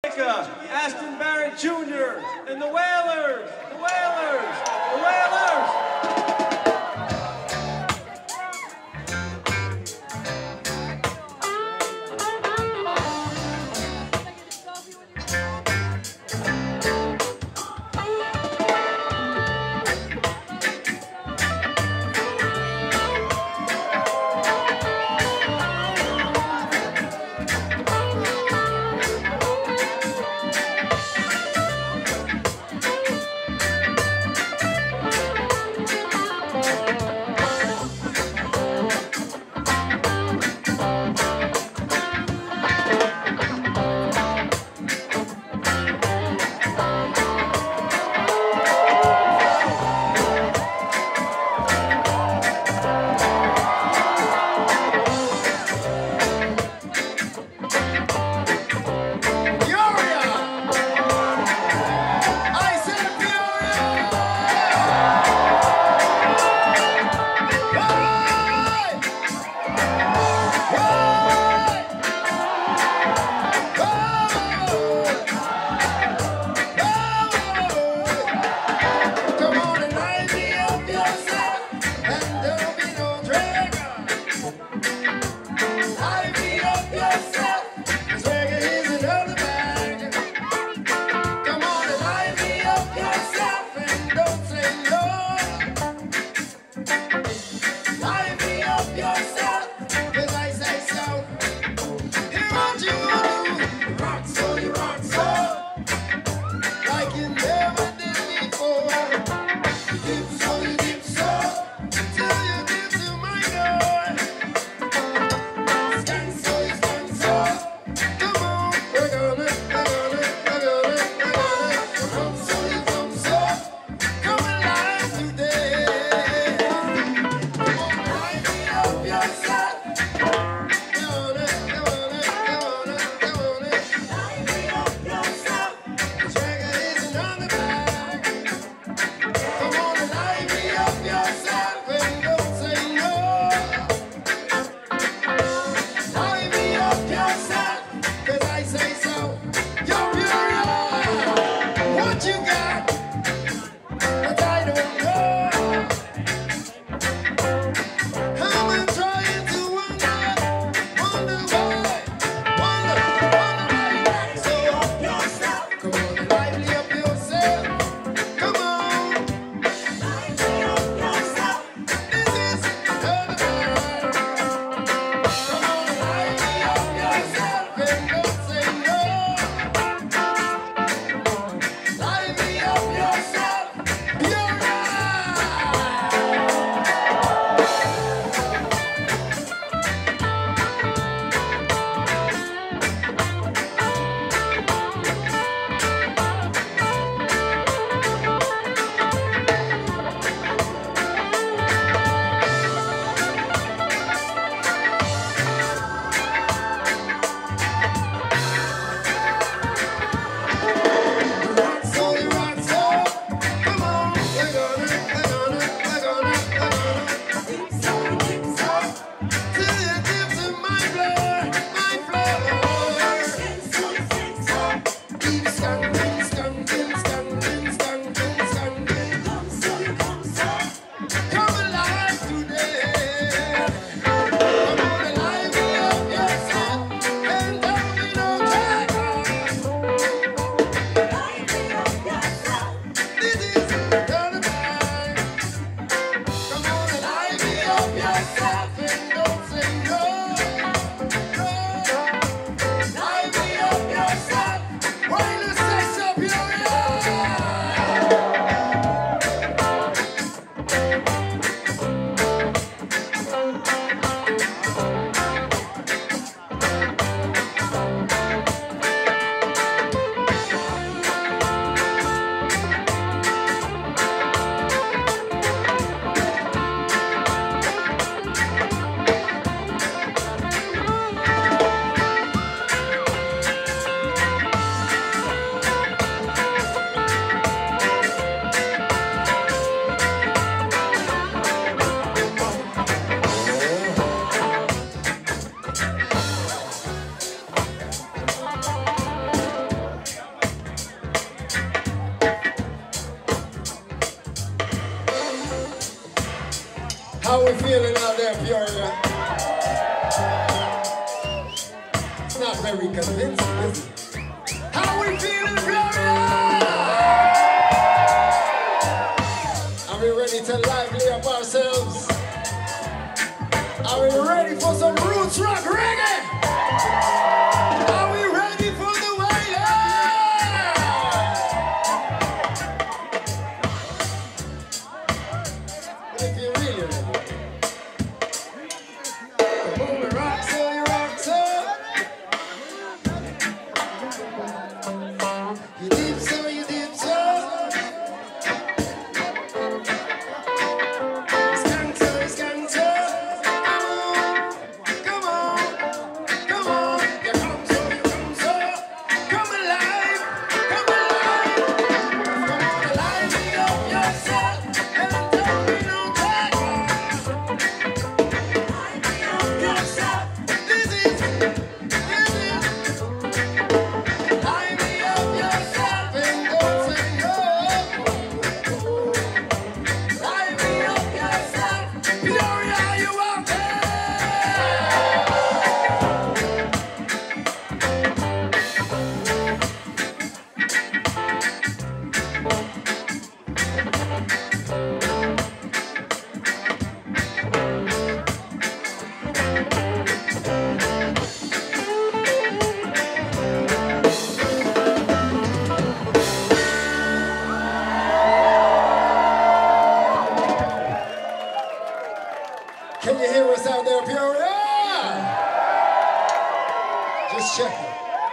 Aston Barrett Jr. and the Wailers, the Wailers, the Wailers. Come on, How we feeling out there, Peoria? It's not very convincing, is it? How we feeling, Peoria? Are we ready to lively up ourselves? Are we ready for some roots rock reggae? Are we ready for the Wailers? But if you're really ready, come on, rock so, you rock so. You dip so, you dip so. Skank so, skank so. Come on, come on. You come so, you come so. Come alive, come alive. Come on, alive, me up yourself. And don't be no talk. Live me up yourself. This is. Live me up yourself and don't say no. Live me up yourself. Peoria, you out there. Can you hear us out there, Peoria? Just checking.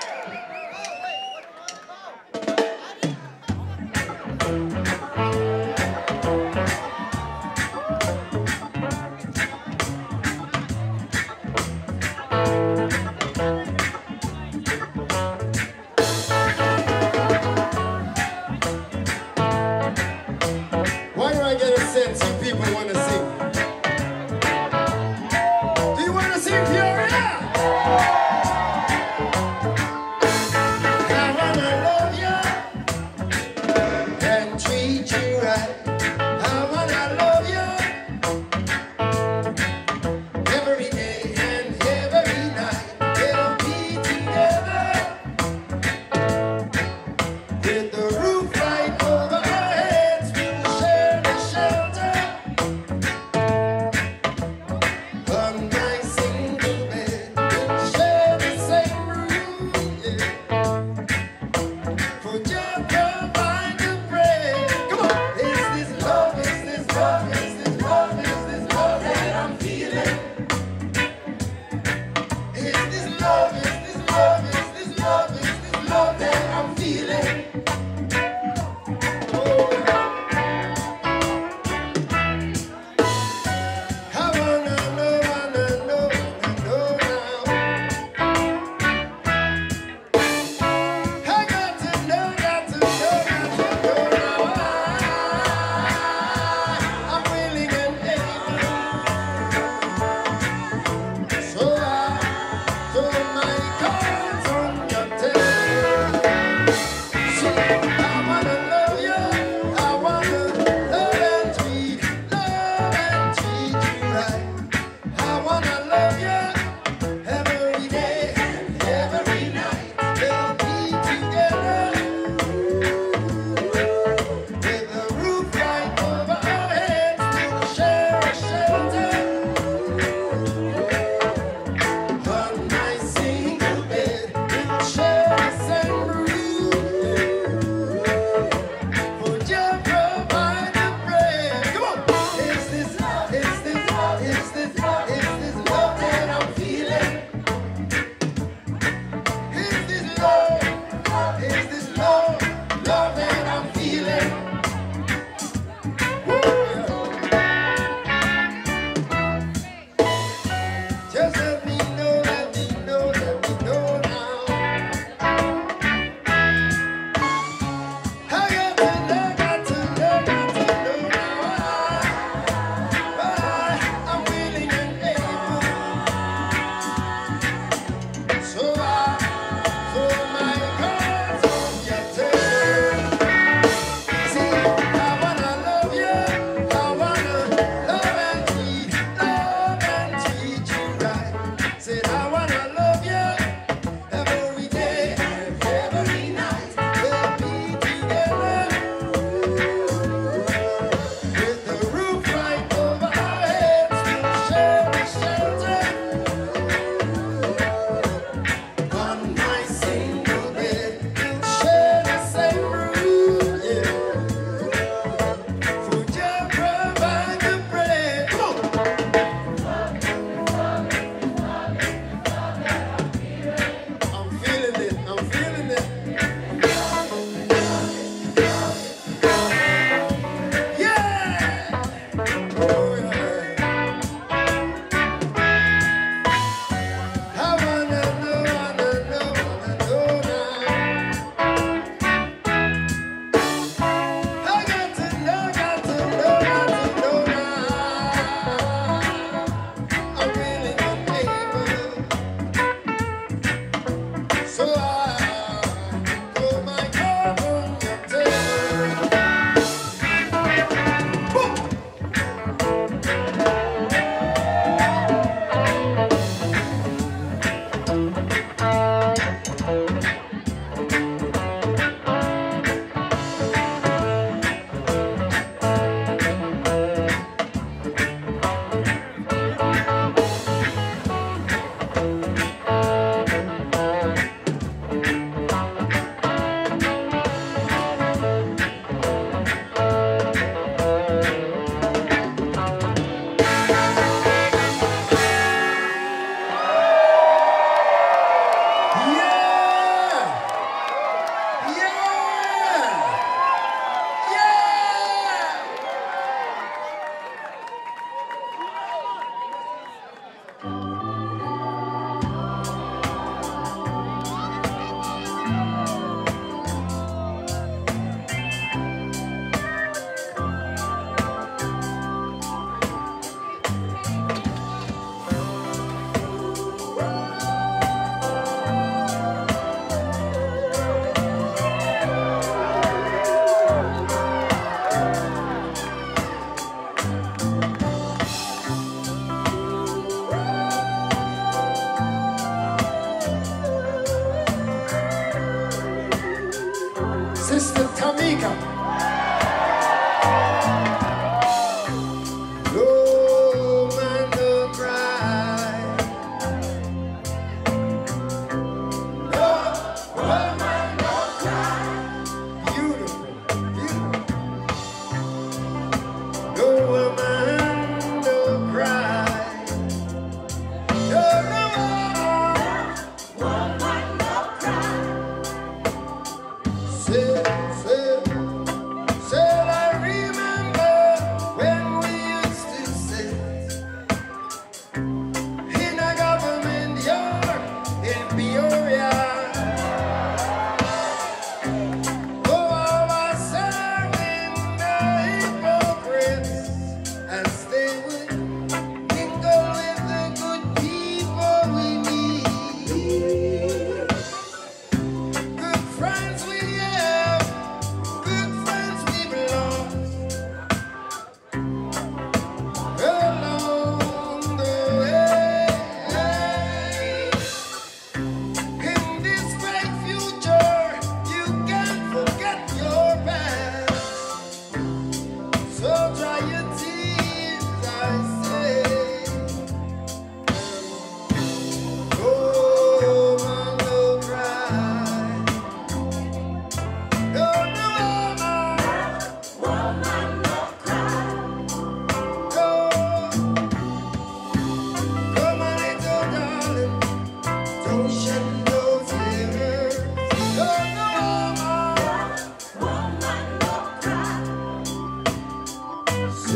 Why do I get a sense you people want to sing? Do you want to sing, Peoria? I wanna love you and treat you right. I wanna love you every day and every night. We'll be together with the roof right over our heads. We'll share the shelter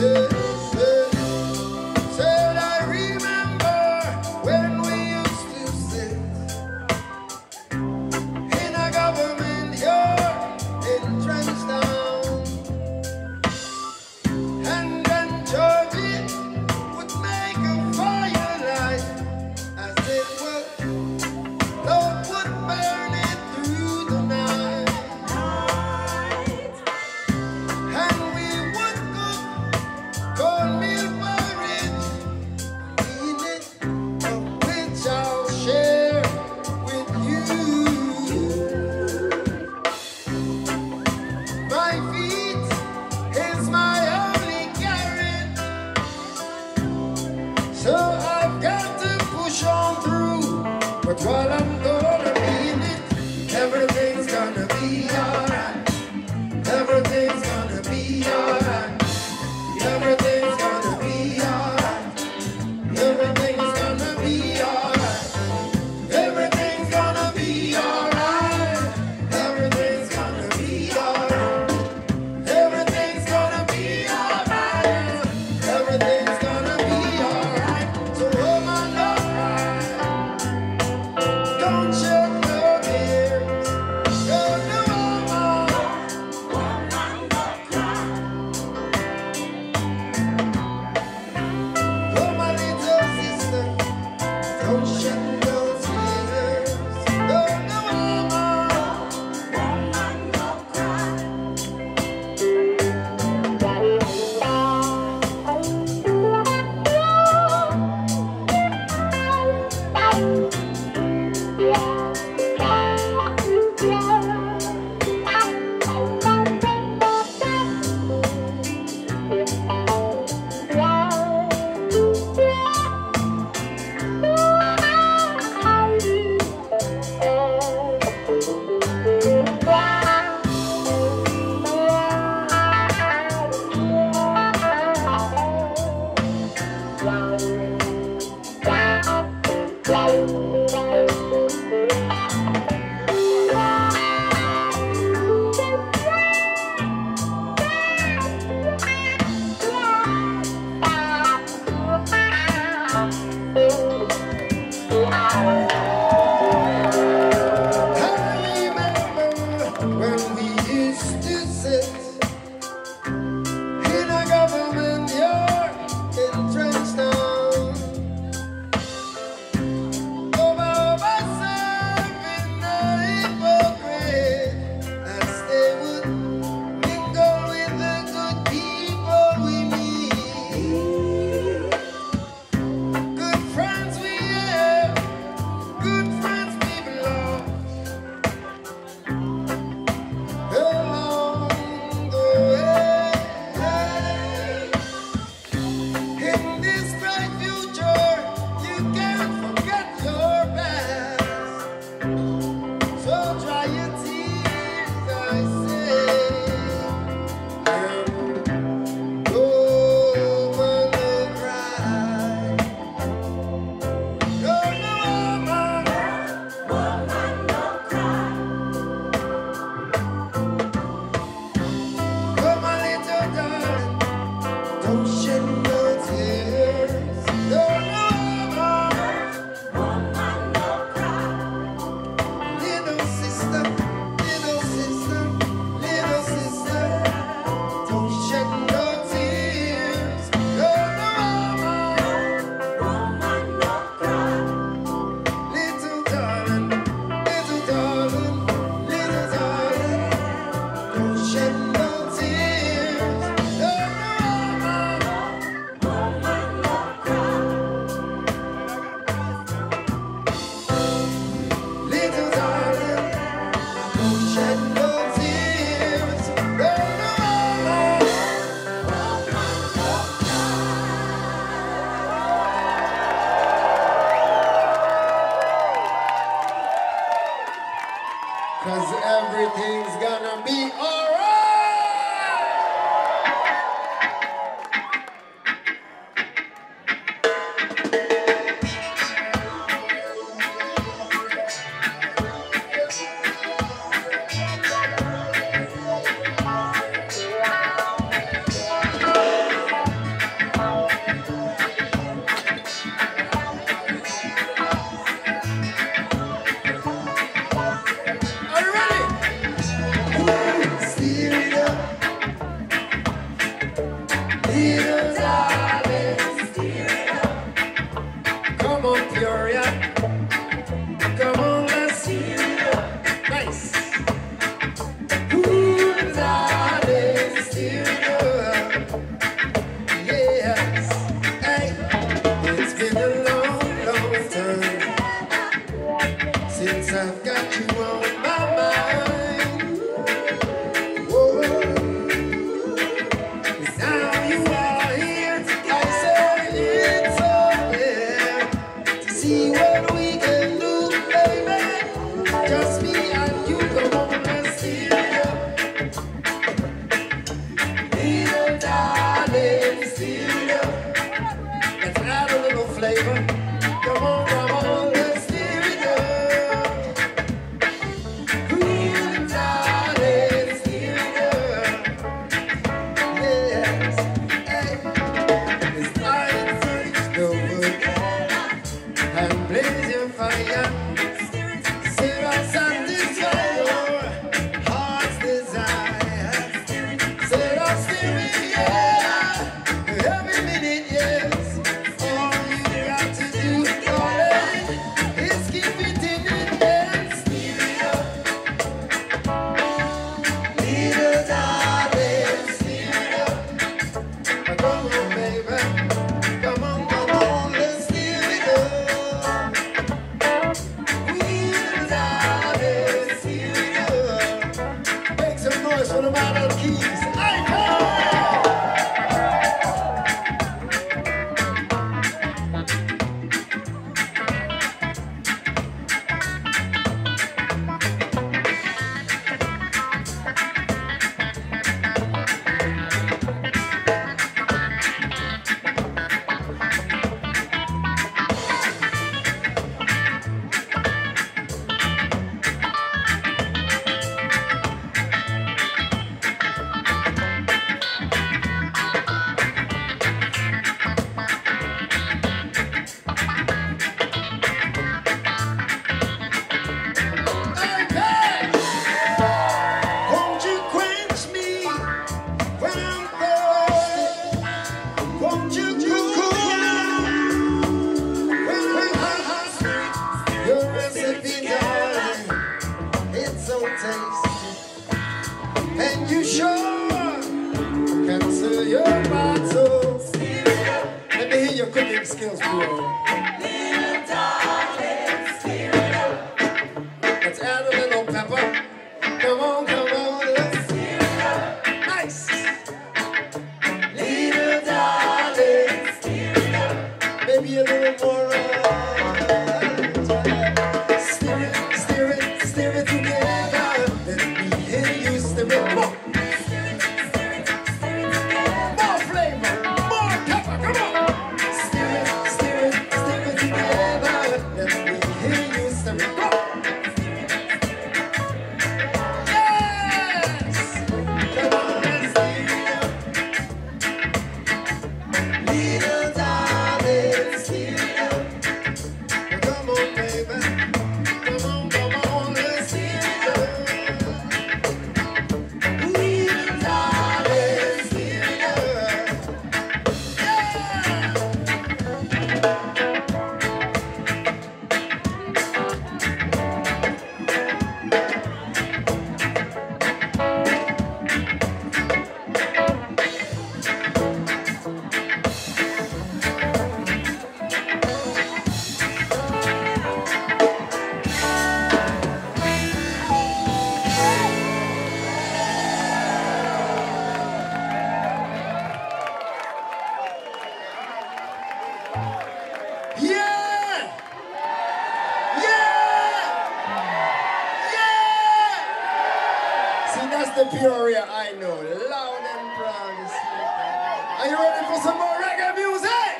Said I remember when we used to sit in a government yard in Trenchtown, and then Georgie would make a firelight as it would, love would burn it through the night, and we would cook cornmeal porridge, eat it, of which I'll share with you. My feet is my only carrot, so I've got to push on through. But while I'm gonna be in it, everything's gonna be alright. Everything's gonna be alright. Everything's gonna be alright. Everything's gonna be alright. Everything's gonna be alright. Everything's gonna be alright. Everything's gonna be alright. Everything's gonna be alright. So hold my love right. Don't shed no tears. Don't no more. Oh, my little sister, don't shed no tears. Don't no more. I remember when we used to sit in a government yard in Trenchtown, over serving the hypocrite, as they would mingle with the good people we meet. Good friends we have, good friends we've lost along the way. In this bright future, you can't forget your past. So dry your tears, I say, and go on the ride. No, no, man. Come, my little darling, don't shed no tears. No, no, man. Little sister, little sister, little sister, don't shed no tears. No, no, man. Little darling, little darling, little darling, don't shed no tears. No, no, man. stir it up. Let's add a little flavor. Come on, let's stir it up. Ooh, darling, stir it up. Yes, hey. It's time to reach the wood and blaze your fire. Set us and satisfy your heart's desire. Set us steering, yeah. Every minute, yes. All you got to do, darling, is keep it in and steer it up. Little darling, steer it up. Come on, baby. Come on, let's steer it up. Little darling, steer it up. Make some noise for the man on keys. Won't you quench me when I'm thirsty? Won't you cool me when I'm hot? Your recipe, darling, it's so tasty, and you sure can sell your bottle. Let me hear your cooking skills, bro. Little darling, stir it up. Let's add a little pepper. Come on, let's stir it up. Nice. Little darling, stir it up. Maybe a little more. Stir it together. Let me hear you stir it. More flavor, more pepper. Come on. Stir it together. Let me hear you stir it. Go. Yes. Come on, let's stir it up. Little darling, stir it up. Come on, baby. Come on, let's stir it up. Little darling, stir it up. Yeah! See, that's the Peoria I know, loud and proud. Are you ready for some more reggae music?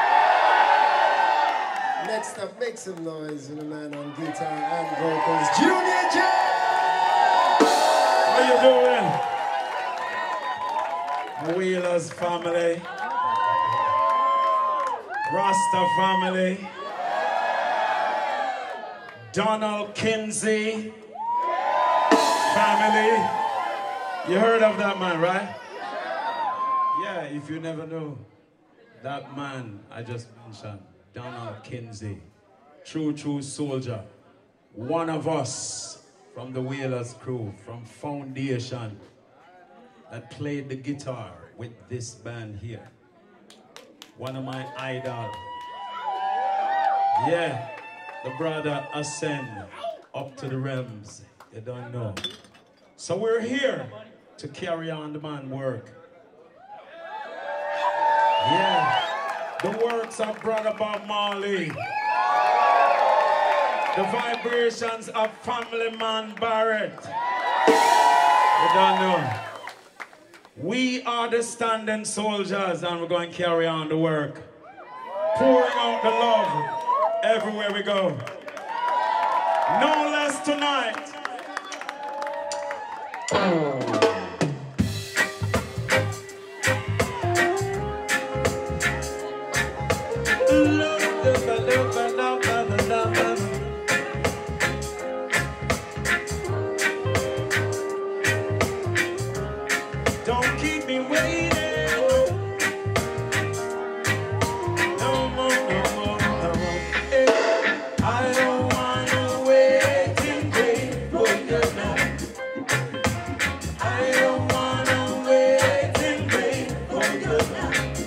Next up, make some noise with the man on guitar and vocals, Junior J! How you doing? Wheelers family. Rasta family. Donald Kinsey family. You heard of that man, right? Yeah, if you never know, that man I just mentioned, Donald Kinsey, true soldier, one of us from the Wheelers crew, from Foundation, that played the guitar with this band here. One of my idols. Yeah, the brother ascend up to the realms. You don't know. So we're here to carry on the man work. Yeah, the works of Brother Bob Marley. The vibrations of Family Man Barrett. You don't know. We are the standing soldiers and we're going to carry on the work. Pouring out the love everywhere we go. No less tonight. Don't keep me waiting. No more, no more, no more. I don't wanna wait in vain for your love. I don't wanna wait in vain for your love.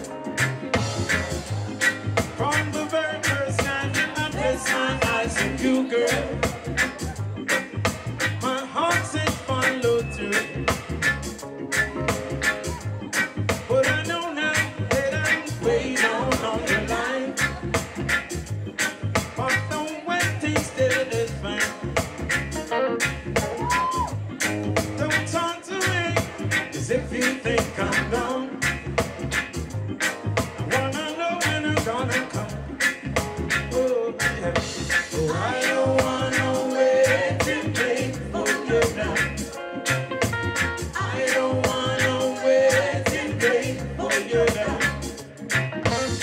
From the very first time I placed my eyes on you, girl, my heart said follow through. But I know now that I'm way down on the line. But don't wait till still is fine. Don't talk to me as if you think I'm gone. I wanna know when I'm gonna come. Oh, yeah. Oh, I don't wanna wait in vain for your love. I don't wanna wait in vain for your love.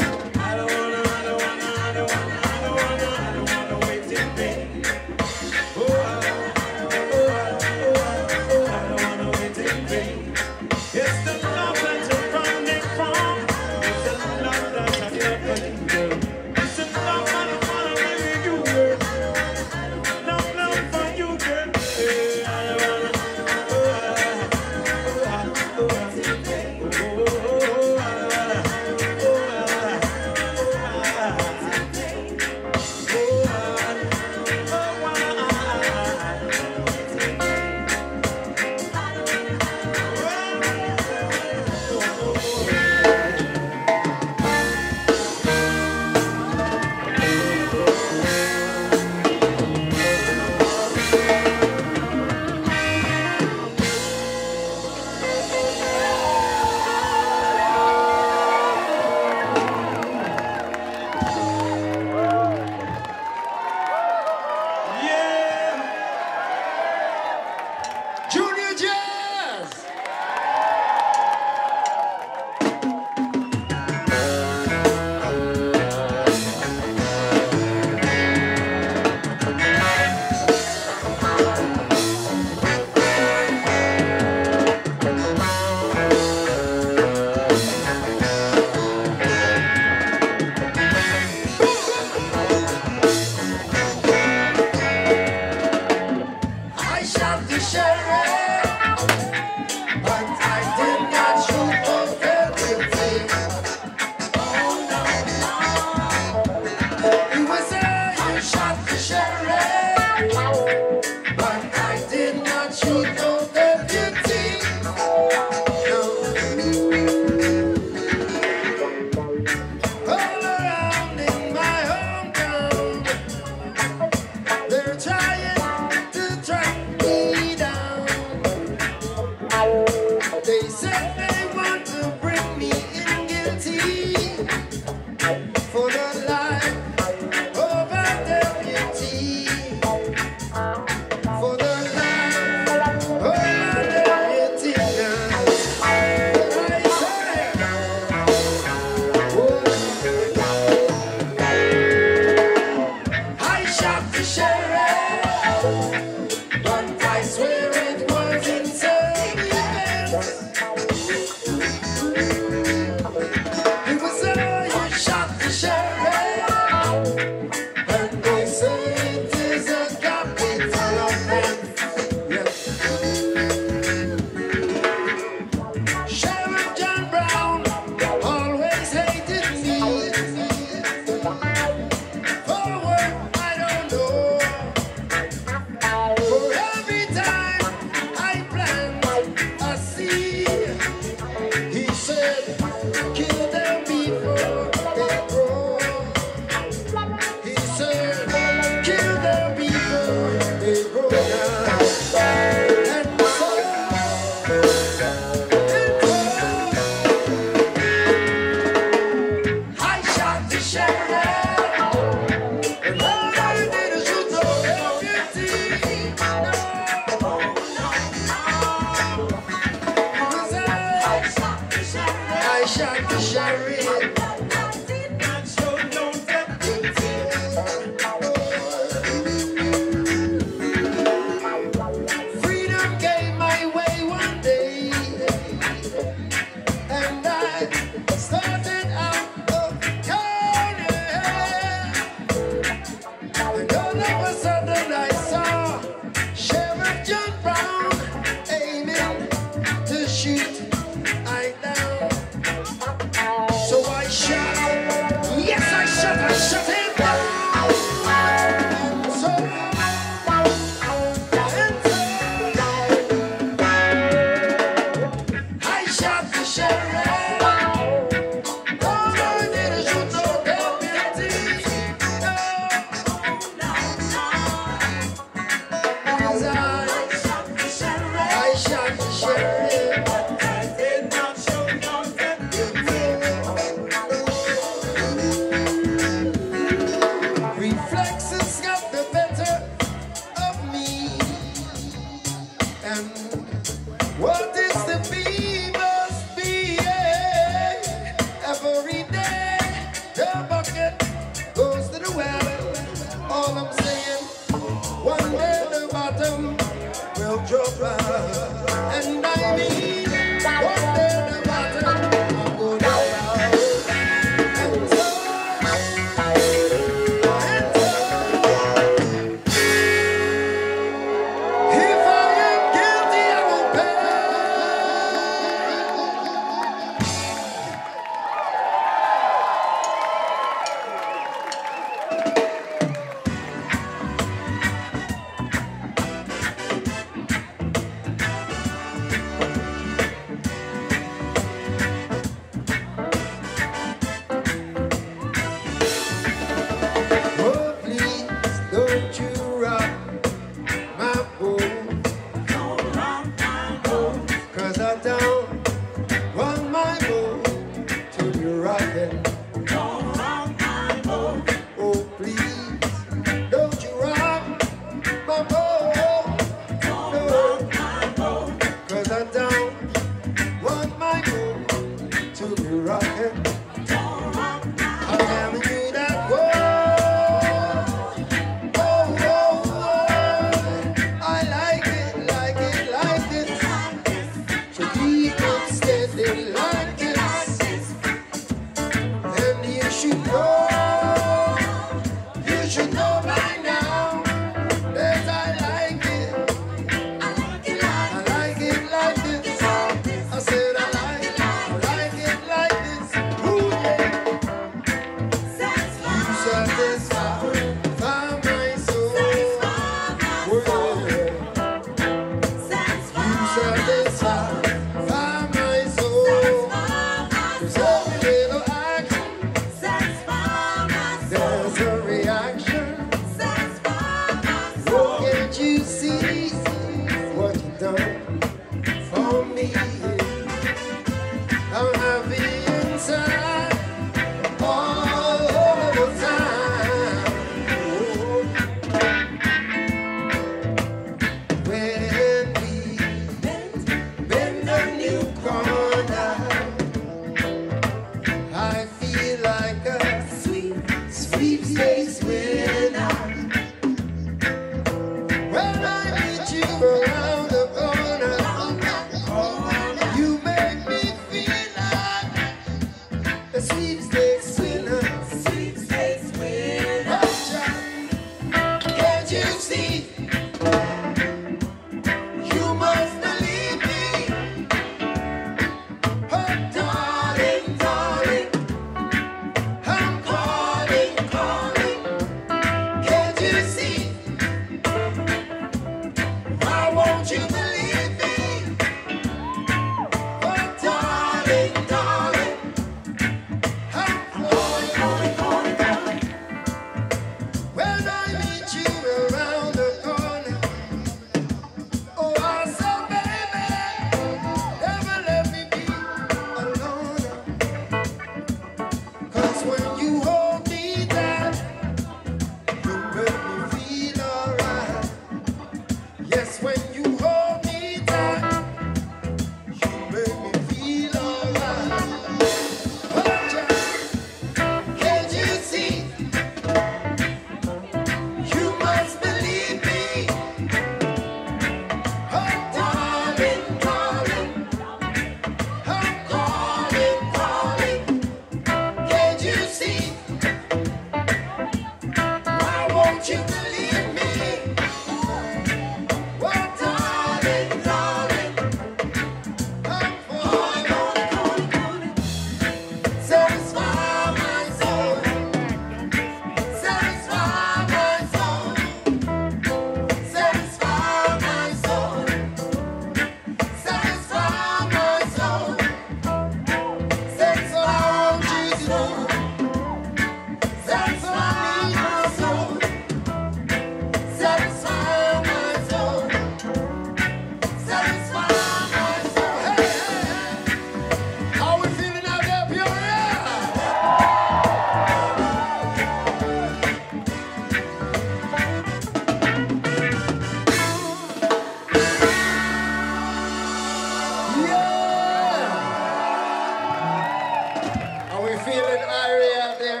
we feeling irie out there?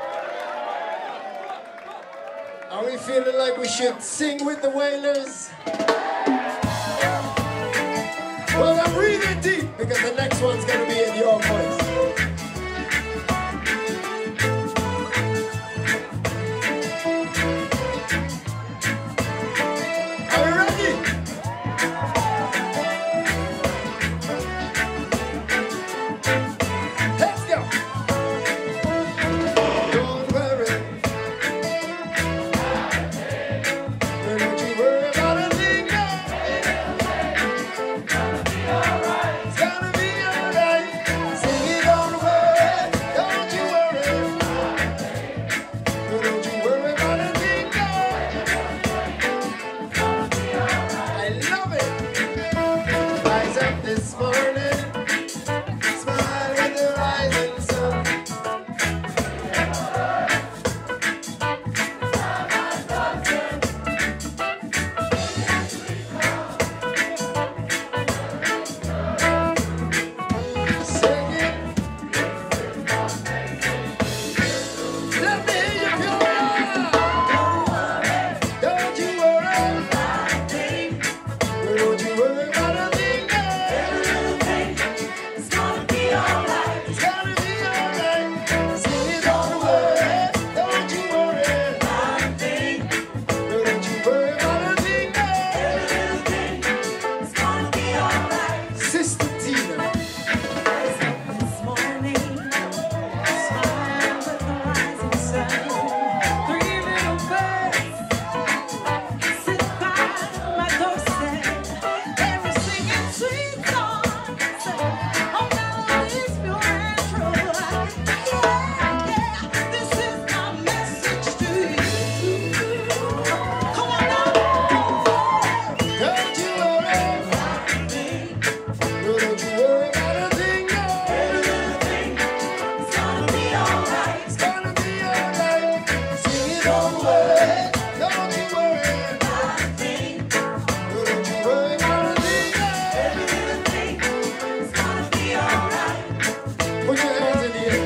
Are we feeling like we should sing with the Wailers? Well, I'm breathing deep because the next one's gonna be in your voice. Are you ready? Let's go. Don't worry. Don't you worry about a thing. It's gonna be alright. Sing it, don't worry. Don't you worry. Don't you worry about a thing. I love it. Rise up this morning. Smile with the rising sun. Sing it. Let me hear you feel it. Don't you worry. Don't you worry about a thing. It's gonna be alright. It's gonna be alright. Sing it, don't worry. Don't you worry. Don't you worry about a thing. It's gonna be alright. Sister Tina. This morning, smile with the rising sun. 3 little birds sit by my doorstep. They were singing sweet songs. Oh, melodies pure and true. Yeah, this is my message to you. Come on now, Don't you worry. Don't you worry about a thing. it's gonna be alright. It's gonna be alright. Sing it, don't worry. Don't you worry. Don't you worry about a thing. It's gonna be alright. Put your hands in the air.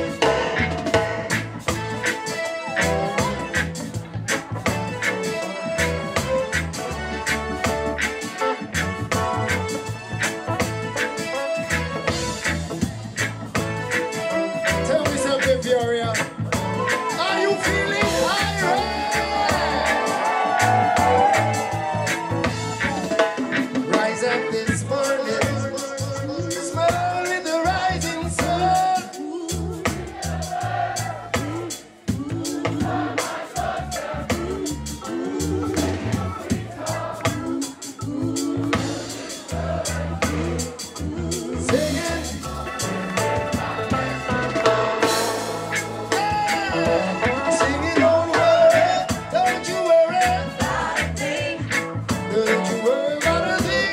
Tell me something, Peoria. Are you feeling irate? Rise up this morning. Smile with the rising sun. Sing it. Sing it, don't worry. Don't you worry. Don't you worry about a thing.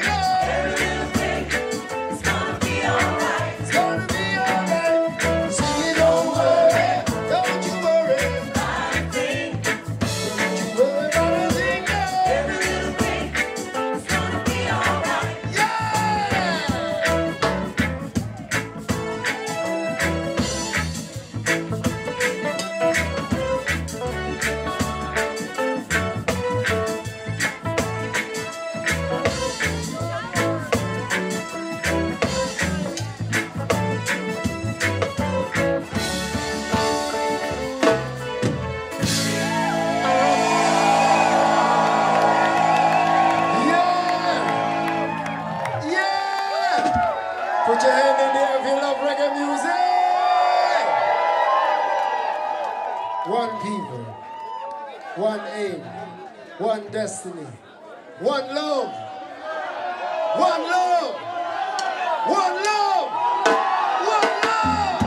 It's gonna be alright. It's gonna be alright. Sing it, don't worry. Don't you worry. Don't you worry about a thing. It's gonna be alright. Yeah. Yeah! Yeah! Put your hand in the air if you love reggae music! One people, one aim, one destiny, one love, one love, one love, one love!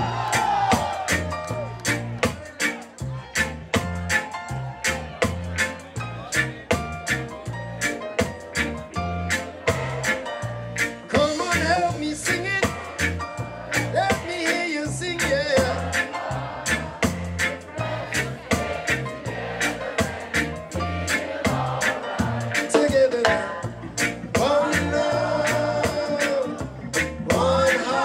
Come on, help me sing it. Let me hear you sing, yeah. Together now. One love, one heart.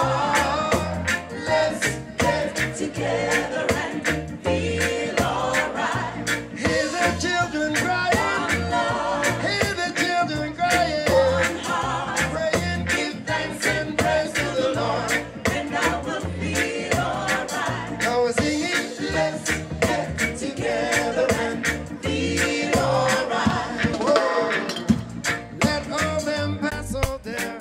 together and feel alright. Hear the children crying. Hear the children crying. Praying, give thanks and praise to the Lord. And I will feel alright. Now we're singing, let's get together and Feel alright. whoa. Let all them pass out there.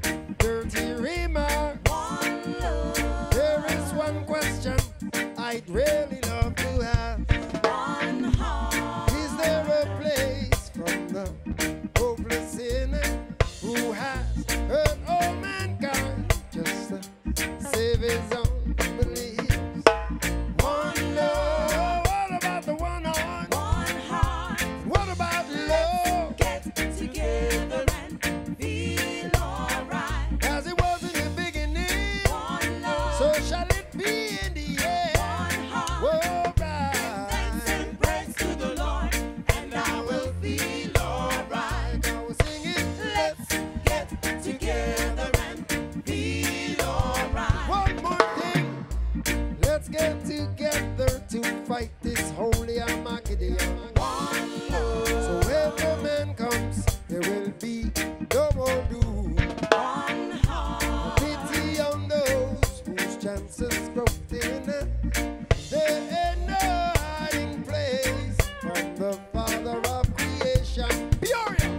Dirty remark. One love, There is one question I'd really love to have. one heart. Is there a place from the hopeless sinner who has hurt all mankind just to save his own beliefs? One love. What about the one heart? One heart. What about love? Get together and feel alright. As it was in the beginning, One love, so shall it be in the end. one heart. Whoa, Thanks right. and praise to the Lord, and I will feel alright. Now we're singing, Let's get together and feel alright. one more thing. Let's get together to fight this holy Armageddon. One So love, when the man comes, there will be no more doom. one heart. Pity on those whose chances grow thinner. There ain't no hiding place from the Father of creation. Peoria!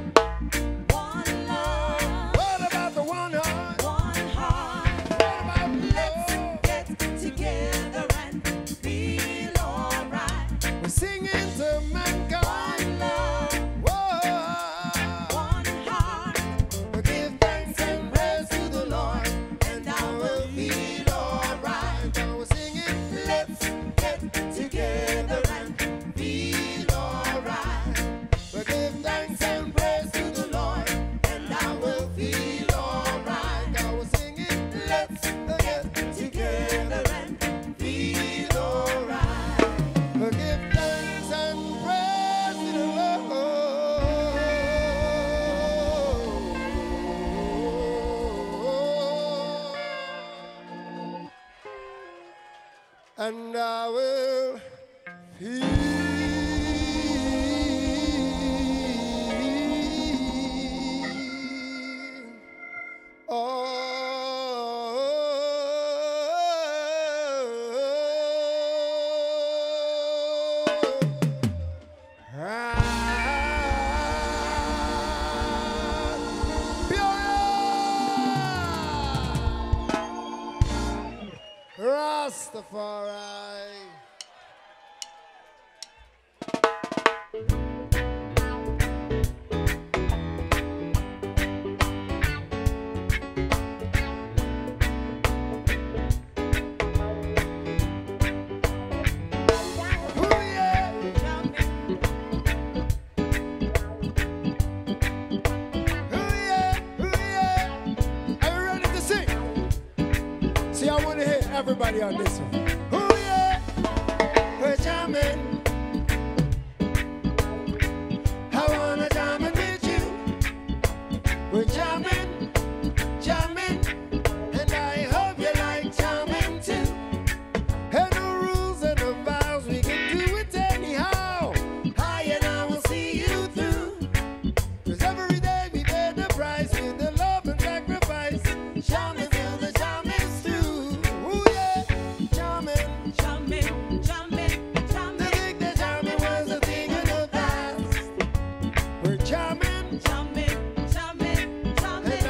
One love, What about the one heart? one heart. What about love? Get together and feel alright. We're singing to mankind. One love, Whoa! one heart. Give thanks and praise to the Lord, And I will feel alright. now we're singing. Let's get together and feel alright. Give thanks and praise to the Lord, And I will feel alright. now we're singing. Let's get together and feel alright. Give thanks and praise to the Lord, and I will feel Rastafari. Ooh, yeah. Ooh, yeah. Ooh, yeah. Are you ready to sing? See, I want to hear everybody on this one. Ooh, yeah. We're jamming. I want to jam it with you. We're jamming, jamming. And I hope you like jamming too. And no rules and no vows, we can do it anyhow. I and I will see you through. 'Cause every day we pay the price with the love and sacrifice. Jamming till the jam is through. Ooh yeah, jamming. Jamming, jamming, They jamming, think that jamming was a thing in the past. We're jamming, jamming, jamming, and jamming.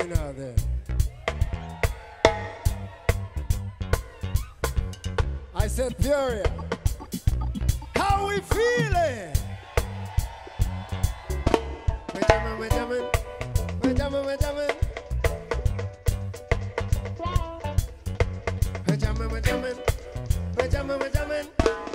going out there? I said Peoria. How we feeling? We're jamming, we're jamming. We're jamming, we're jamming. We're jamming, we're jamming. We're jamming, we're jamming.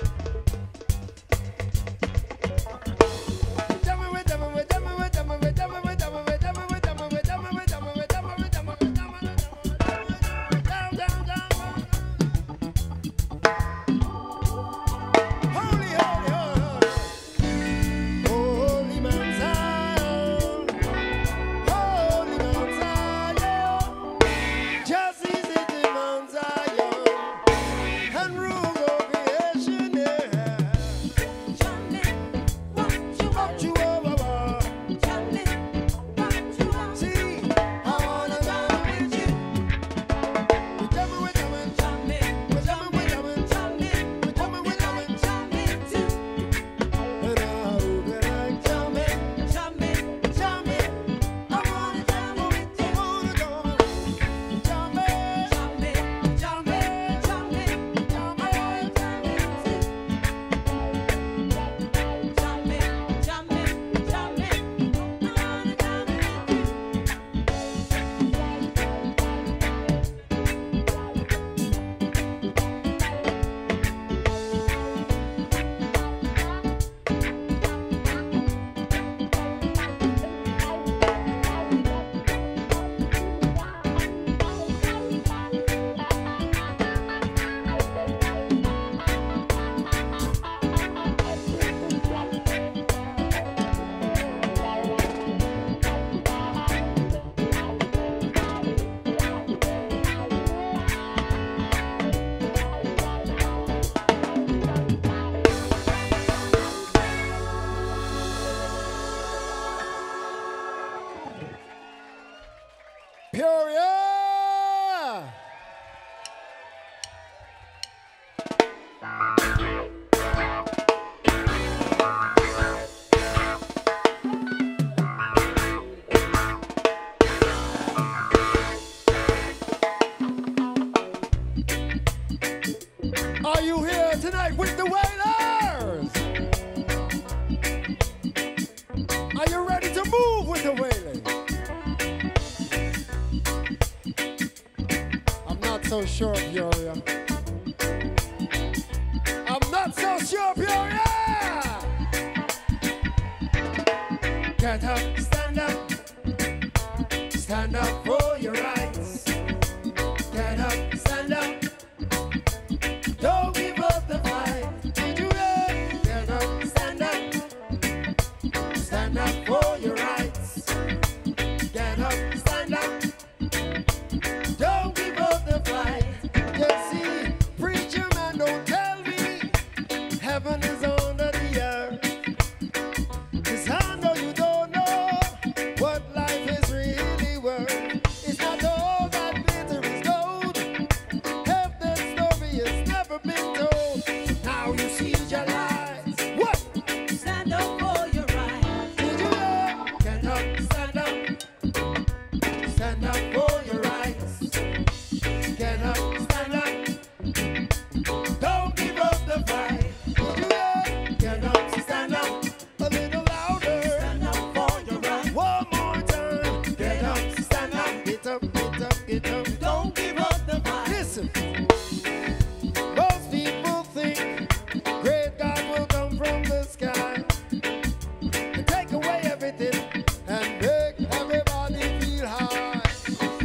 Peoria! Are you here tonight with the Wailers? Are you ready to move with the Wailers? I'm not so sure, Peoria. I'm not so sure, Peoria! Get up, stand up. Stand up for your rights. Get up, stand up. Don't give up the fight. Did you hear? Get up, stand up. Stand up for your rights. Get up, stand up. Don't give up the fight. You see, preacher man, don't tell me heaven is under the earth. 'Cause I know you don't know what life is really worth. It's not all that glitter is gold. Half that story has never been told. Now you see your lies. What? Stand up for your rights. Did you know? Get up, stand up. Stand up for your rights. Get up, stand up. Don't give up the fight. Did you know? Get up, stand up. A little louder. Stand up for your rights. One more time. Get up, stand up. Get up, get up, get up. Don't give up the fight. Listen. Most people think great God will come from the sky and take away everything and make everybody feel high.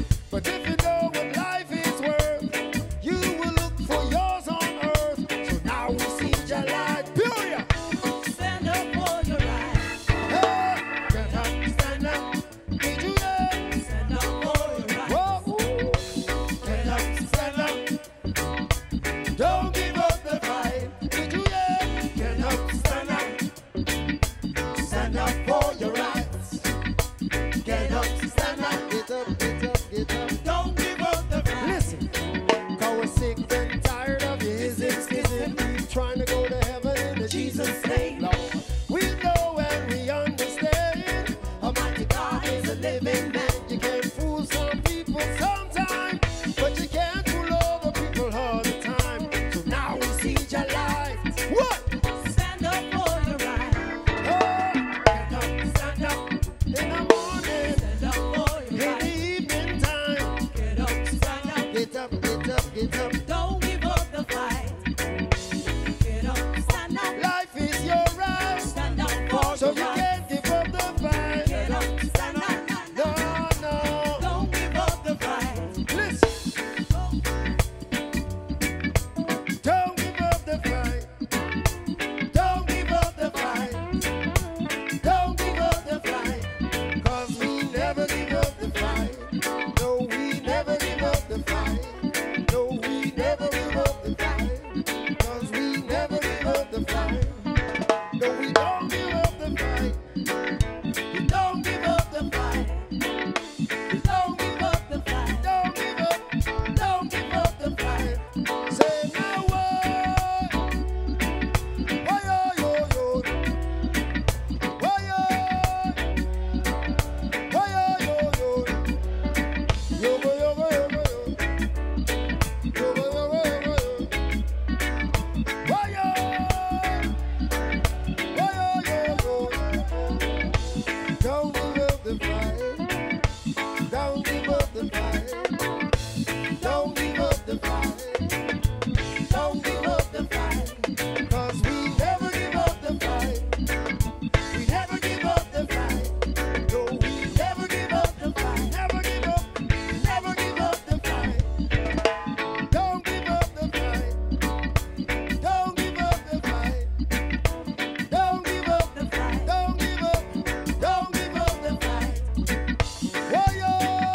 give up the fight. Don't give up the fight. Don't give up the fight. 'Cause we never give up the fight. We never give up the fight. No, we never give up the fight. Never give up. Never give up the fight. Don't give up the fight. Don't give up the fight. Don't give up the fight. Don't give up. Don't give up the fight. Why-yo!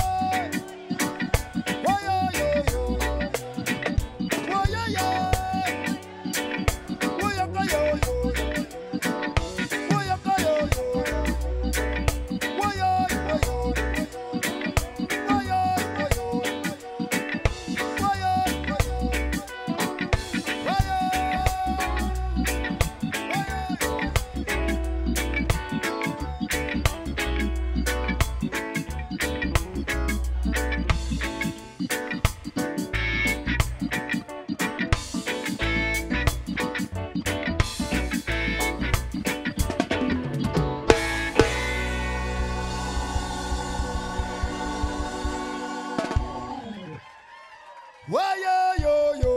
Why-yo-yo-yo. Why-yo-yo. Why-yo-yo-yo. Why-yo-yo-yo. Why-yo-yo-yo. Why-yo-yo-yo. Why-yo-yo-yo.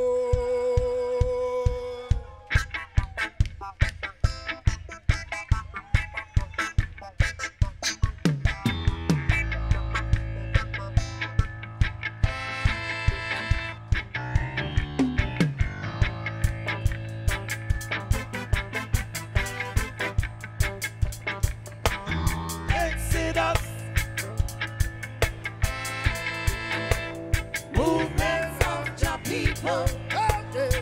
Exodus. Movements of the people. Okay.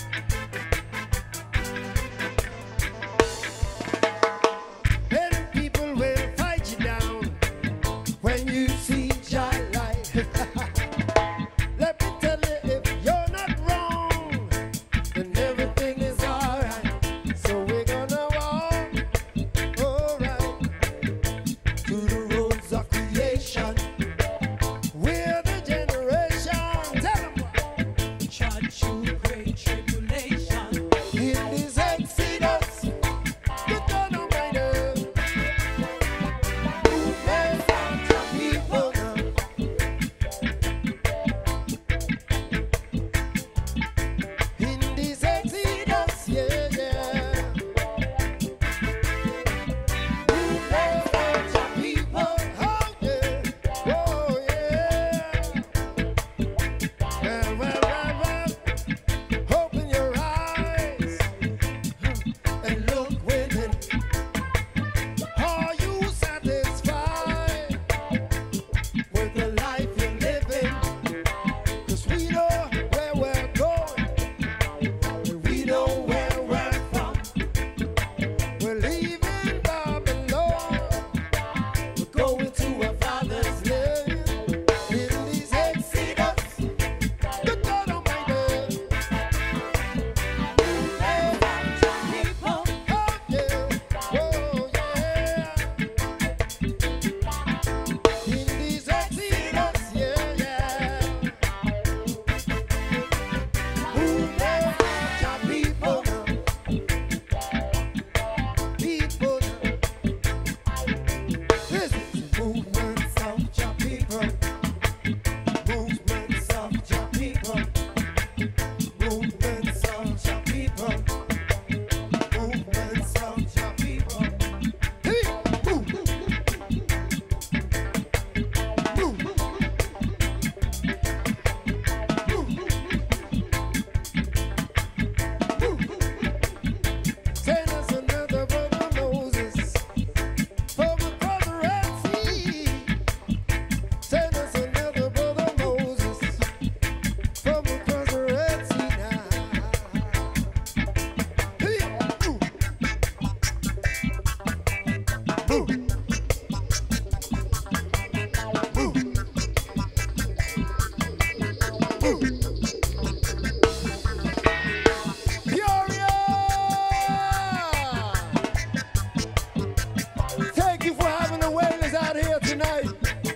Many people will fight you down when you see your light. Let me tell you, if you're not wrong, then everything is alright. So we're gonna walk, alright, to the roads of creation. We're the generation. Tell 'em what. Trudge through great tribulation. In this exodus, you're gonna mind it. Movements of the people now. In this exodus, yeah, yeah. Movements of the people, oh yeah, oh yeah. Well, open your eyes and look within. Are you satisfied with the life you're living? 'Cause we know where we're going, and we know where we're from. We're leaving Babylon, we're going to our Father's land. In these exodus, the God Almighty. People. Oh yeah, oh yeah. In these exodus, yeah, yeah. Movement of people now. People now. This is movements of your people. Movements of your people. Movements of your people. Movements of your people. Hey, move. Move. Send us another brother Moses from across the Red Sea. Send us another brother Moses from across the Red Sea now. Hey, move. Move. Move. Move. Peoria! Thank you for having the Wailers out here tonight.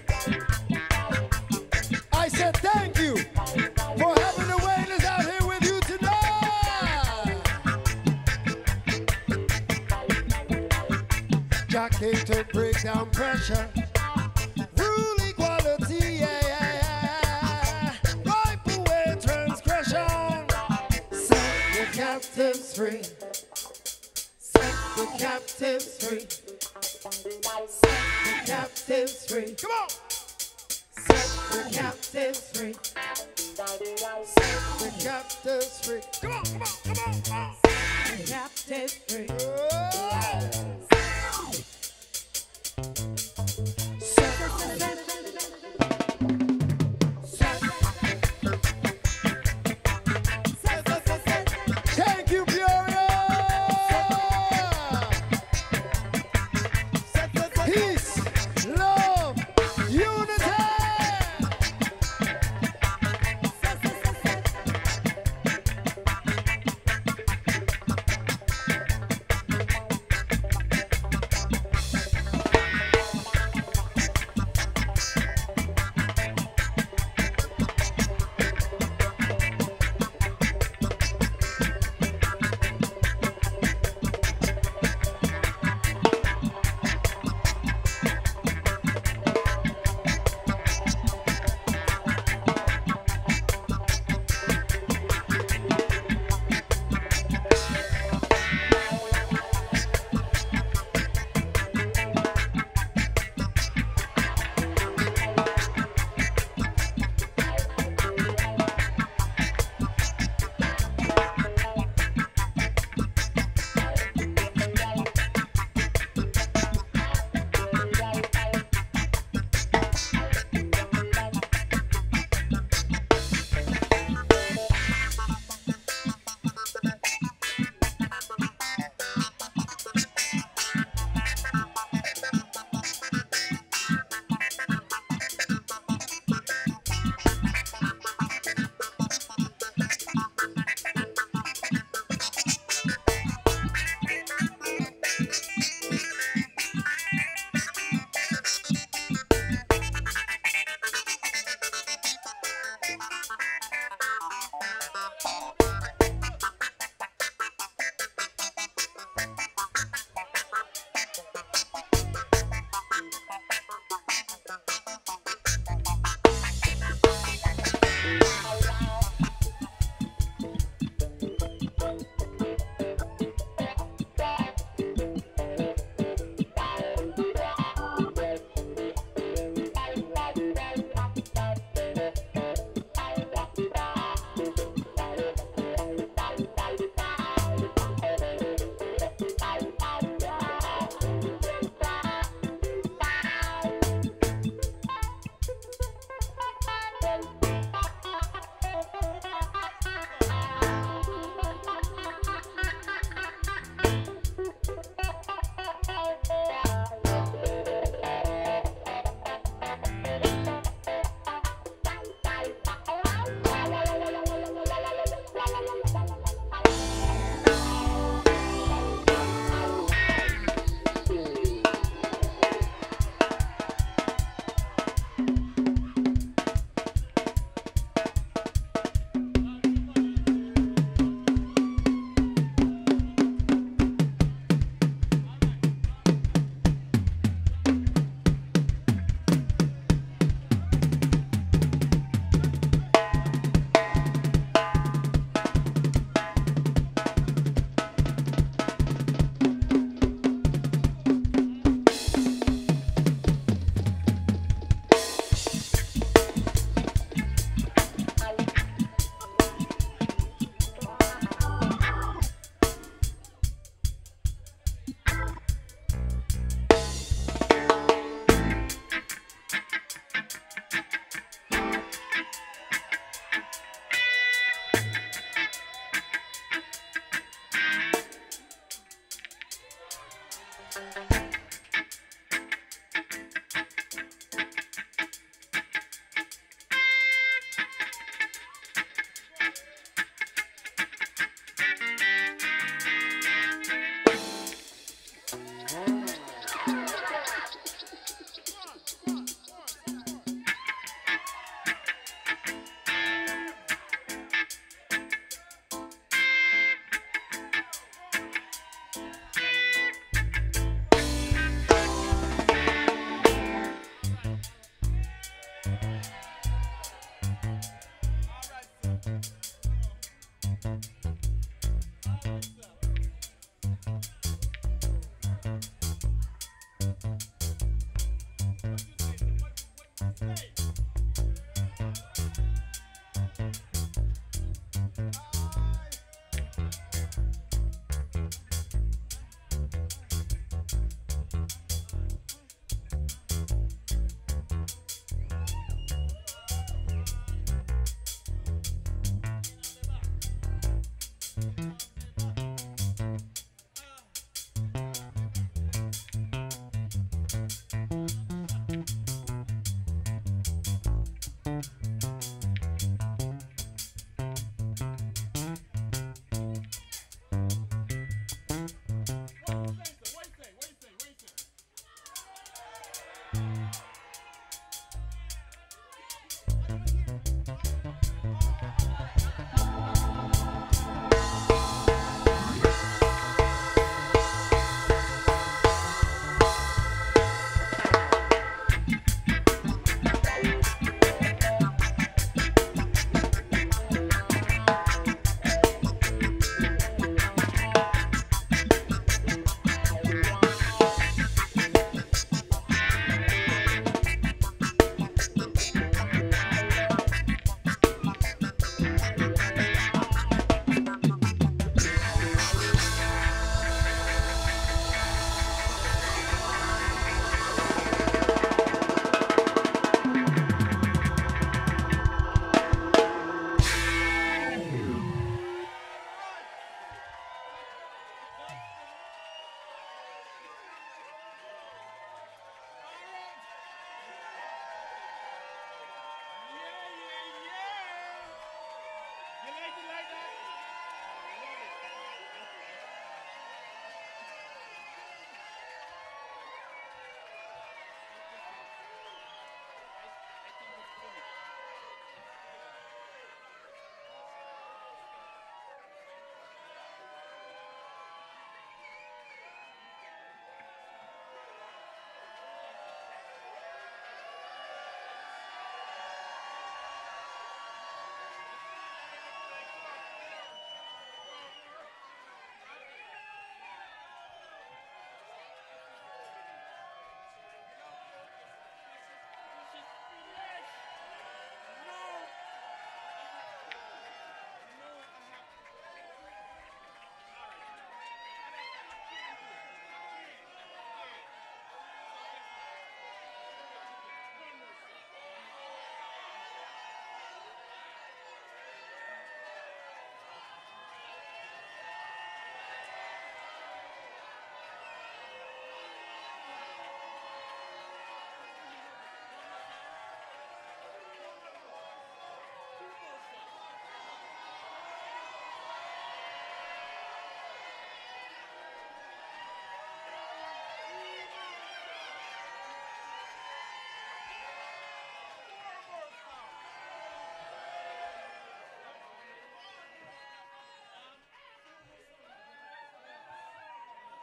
I said thank you for having the Wailers out here with you tonight. Jack came to break down pressure, rule equality. free. Set the captives free. Come on. Set the captives free. Set the captives free. Come on, come on, come on, come on. Set the captives free. Thank you, Peoria. Peace, love, unity.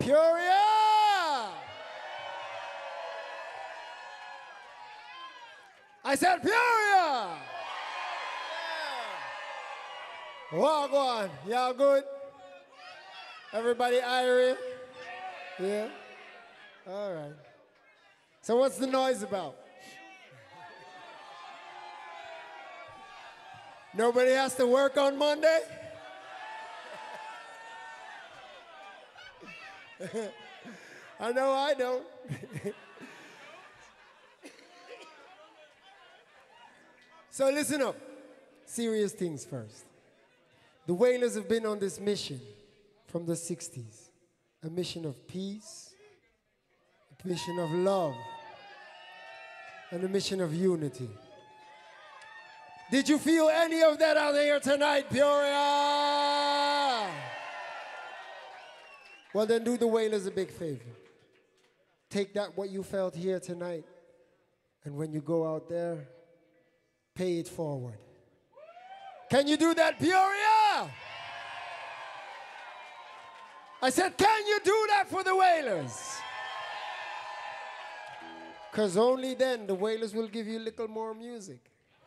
Peoria! I said Peoria! Yeah. Walk on. Y'all good? Everybody irie? Yeah? All right. So what's the noise about? Nobody has to work on Monday? I know I don't. So listen up. Serious things first. The Wailers have been on this mission from the 60s. A mission of peace, a mission of love, and a mission of unity. Did you feel any of that out here tonight, Peoria? Well, then do the Wailers a big favor. Take that, what you felt here tonight, and when you go out there, pay it forward. Can you do that, Peoria? I said, can you do that for the Wailers? Because only then the Wailers will give you a little more music.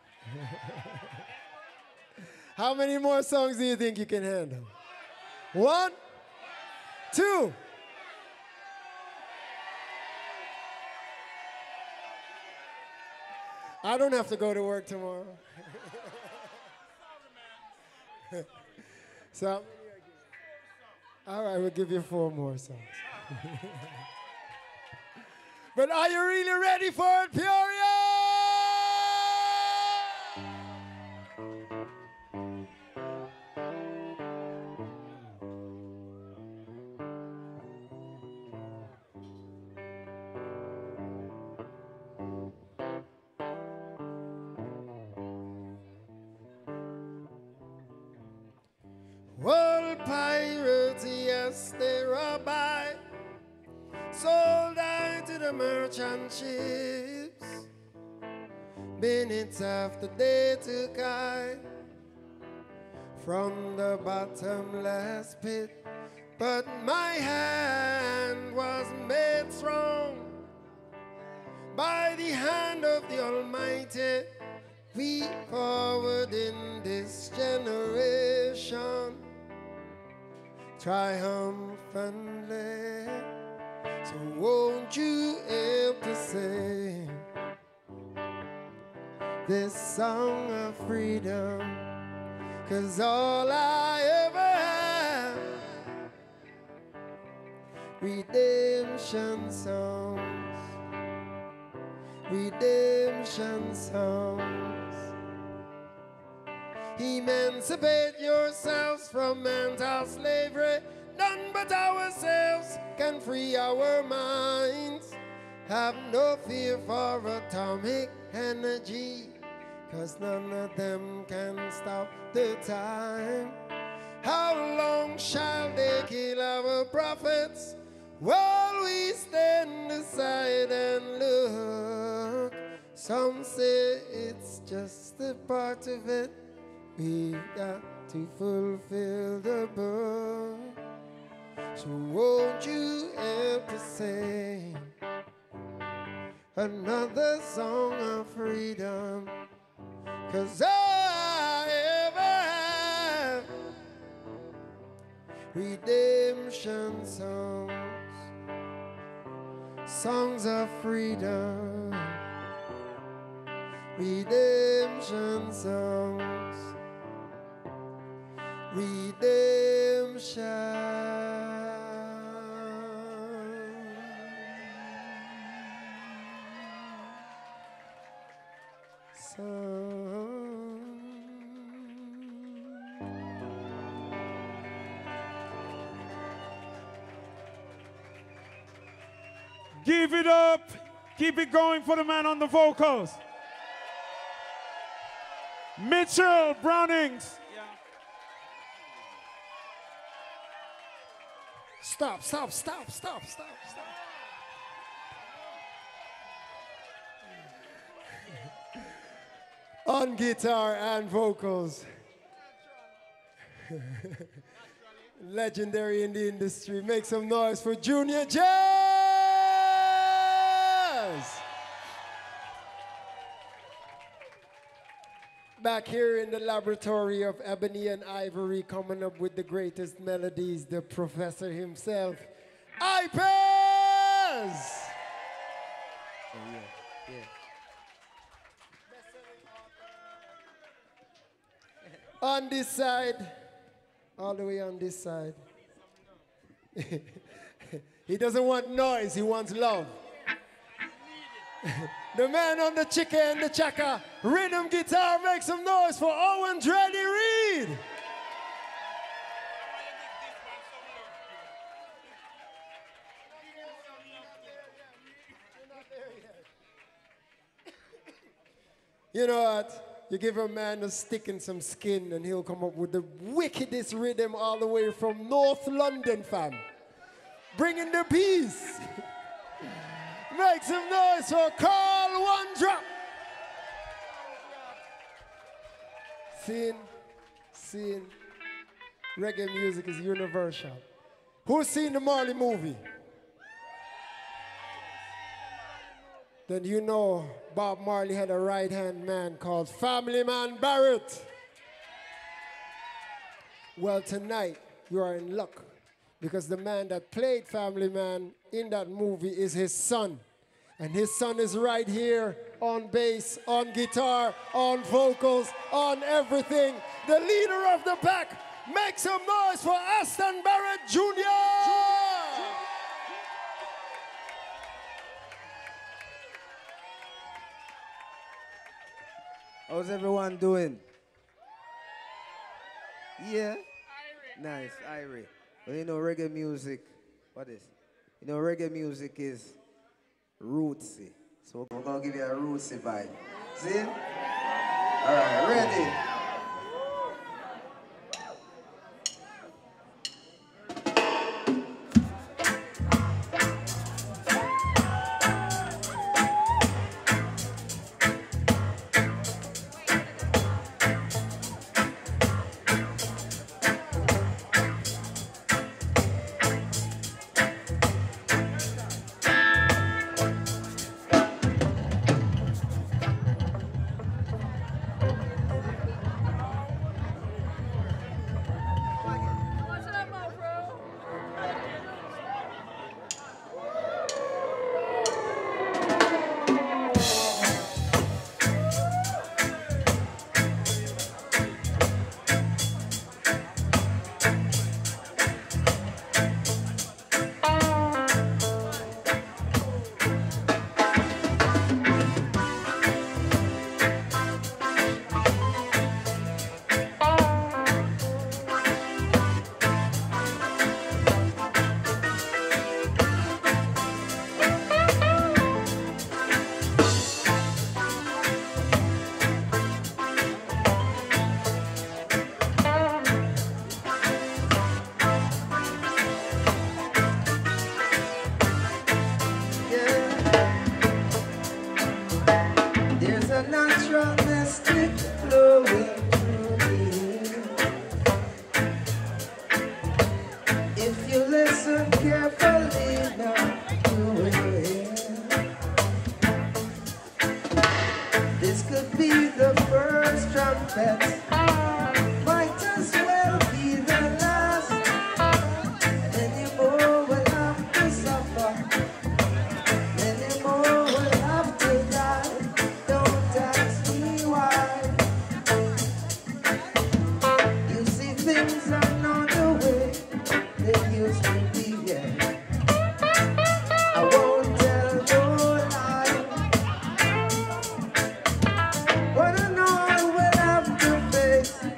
How many more songs do you think you can handle? 1, 2. I don't have to go to work tomorrow. So, all right, we'll give you 4 more songs. But are you really ready for it, Peoria? World pirates, yes, they robbed by, sold out to the merchant ships. Minutes after they took I from the bottomless pit, but my hand was made strong by the hand of the Almighty. We forward in this generation triumphantly. So won't you help to sing this song of freedom? 'Cause all I ever have, redemption songs, redemption songs. Emancipate yourselves from mental slavery. None but ourselves can free our minds. Have no fear for atomic energy, 'cause none of them can stop the time. How long shall they kill our prophets while we stand aside and look? Some say it's just a part of it. We've got to fulfill the book. So won't you help to sing another song of freedom? 'Cause I ever have redemption songs, songs of freedom, redemption songs, redemption. Give it up. Keep it going for the man on the vocals. Mitchell Brownings. Stop. On guitar and vocals. Legendary in the industry. Make some noise for Junior Jazz! Back here in the laboratory of Ebony and Ivory, coming up with the greatest melodies, the professor himself, Ipez! Oh, yeah. On this side, all the way on this side. He doesn't want noise, he wants love. The man on the chicken and the chaka, rhythm guitar, make some noise for Owen Dreddy Reed. You know what? You give a man a stick and some skin and he'll come up with the wickedest rhythm all the way from North London, fam. Bringing the peace. Make some noise for Carl One Drop. Seeing reggae music is universal. Who's seen the Marley movie? Then you know Bob Marley had a right-hand man called Family Man Barrett. Well, tonight you are in luck because the man that played Family Man in that movie is his son. And his son is right here on bass, on guitar, on vocals, on everything. The leader of the pack. Make some noise for Aston Barrett Jr. How's everyone doing? Yeah? Nice, Irie. Well, you know, reggae music, what is? You know, reggae music is rootsy. So we're going to give you a rootsy vibe. See? All right, ready? What I know I will have to face.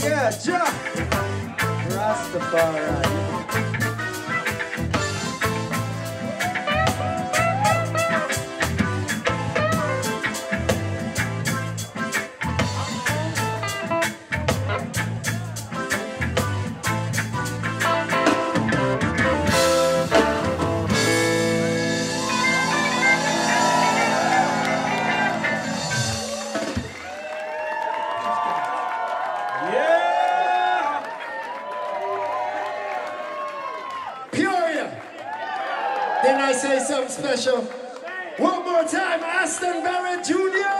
Yeah, Jah Rastafari. Then I say something special. One more time, Aston Barrett Jr.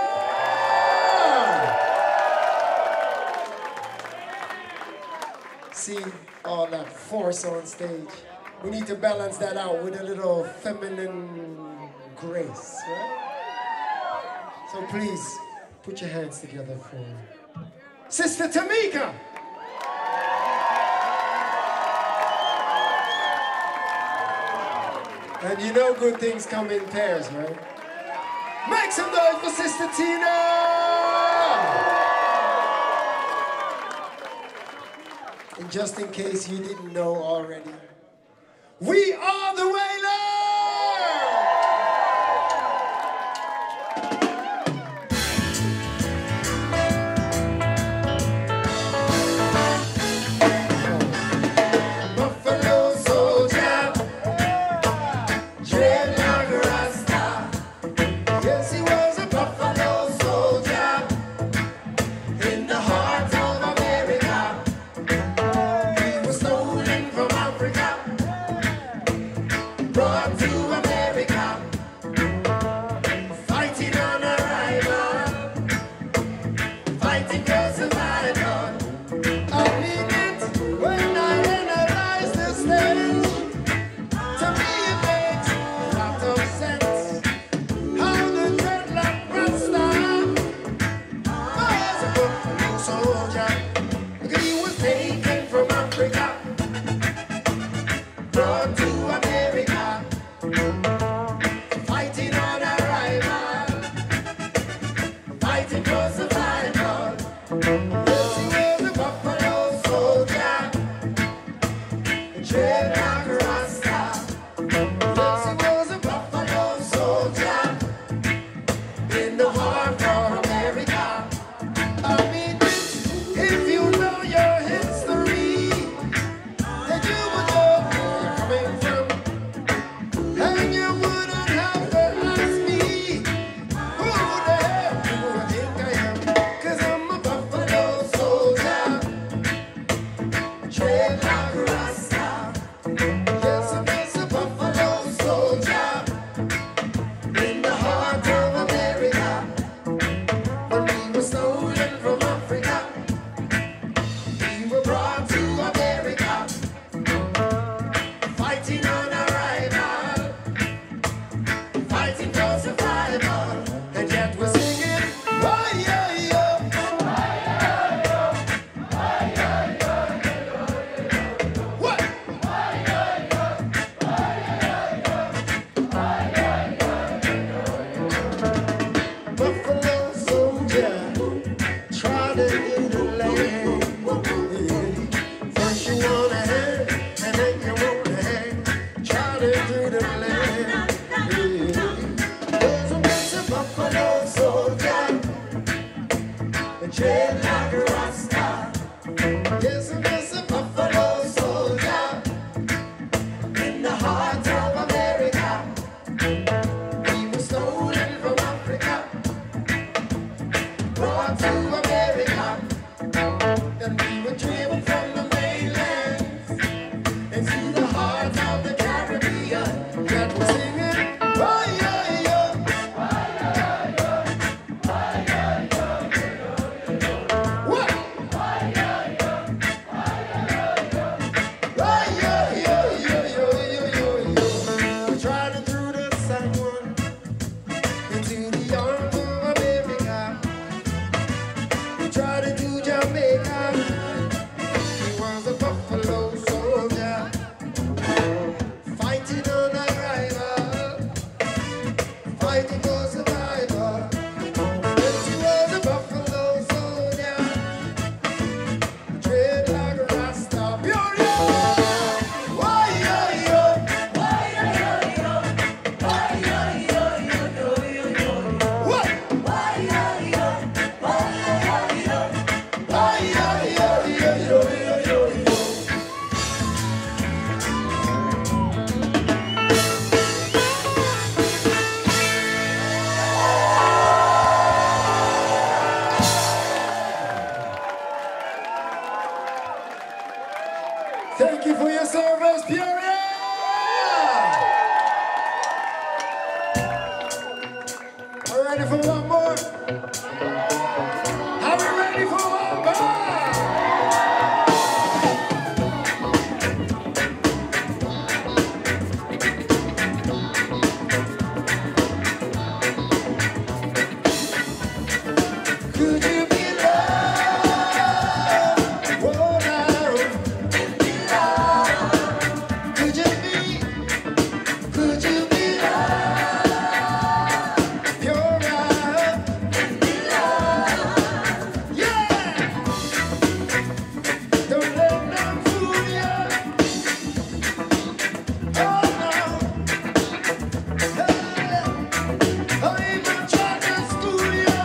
See all that force on stage. We need to balance that out with a little feminine grace, right? So please, put your hands together for Sister Tamika. And you know good things come in pairs, right? Make some noise for Sister Tina! And just in case you didn't know already, we are the Wailers! Right. Thank you for your service, Peoria! Are we ready for one more? Are we ready for one more? Could you be loved? Whoa, now. Could you be loved? Pure love. Yeah! Don't let them fool you. Oh no. Hey. Oh, even try to school you.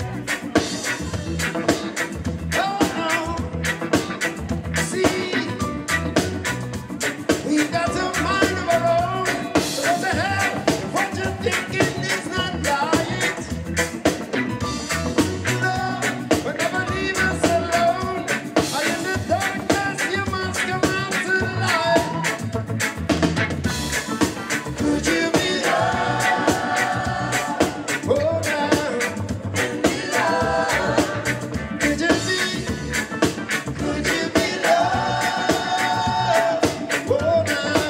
Oh no. See, we've got a mind of our own. So what the hell? What you're thinking is not right. No, but never leave us alone. Are in the darkness, you must come out to the light. Could you be loved? Oh, now. Could you be loved? Oh, now.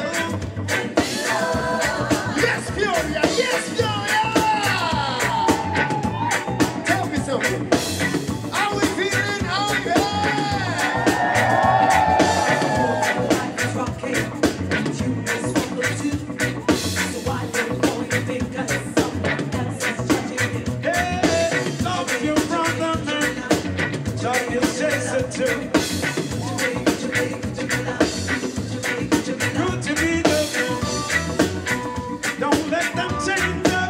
Yes, Peoria! Yes, Peoria! Tell me something. How we feeling? Oh, yeah! Hey, love your brother, man. Love your sister too. Good to be loved. Don't let them change you.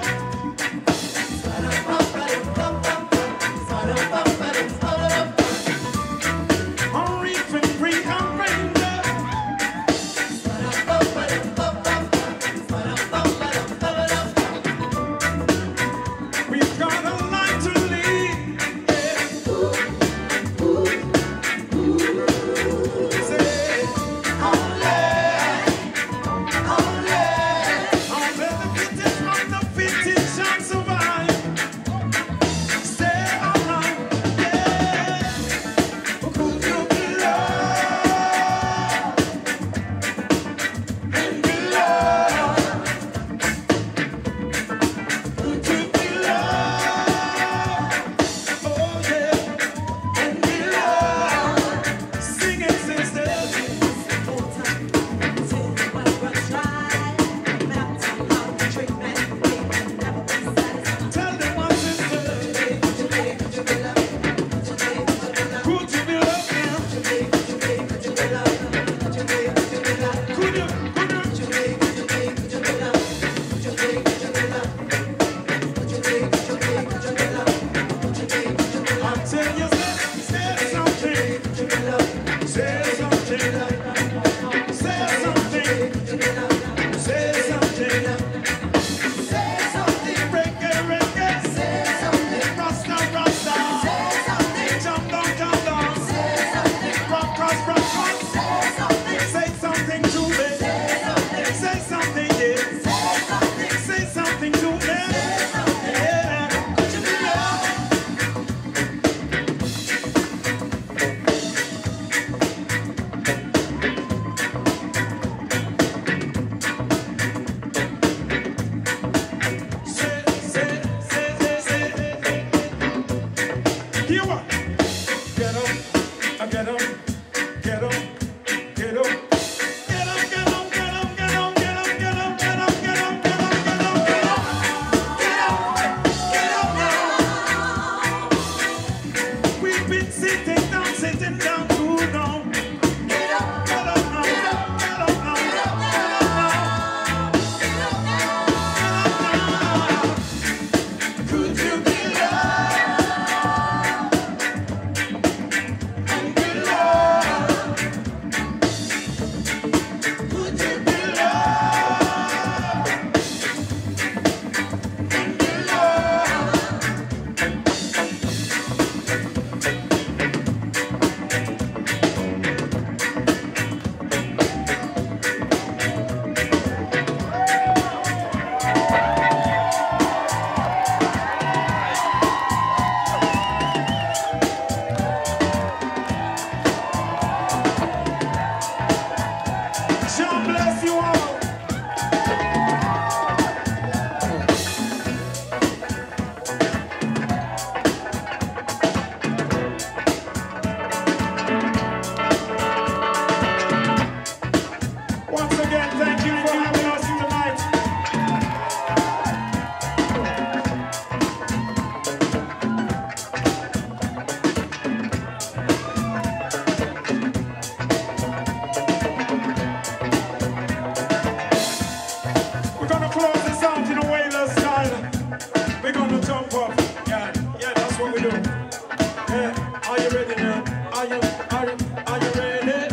Or even rearrange you. We've got a life to lead. Say, only the fittest from the fittest shall survive. Stay alive, yeah. Could you be loved? And be loved. Could you be loved? Oh yeah, and be loved. Sing it, sister. Tell them what sister. Could you be loved now? Could you? I'll tell you, say something. Say something. Say something. Say something. Say something. Reggae, reggae. Say something. Rasta, rasta. Say something. Jump down, jump down. Say something. Rock, cross, rock, cross. Say something. Say something to me. Say something. Say something, yeah. Say something. Say something to me. Yeah. Could you be loved? Hear what? Get up, get up, get up, get up. Get up, get up, get up, get up, get up, get up, get up, get up, get up, get up, get up. Get up now. We've been sitting down too long. Get up now. Get up now. Get up now. Could you be loved? And be loved. Could you be loved? And be loved. Are you ready?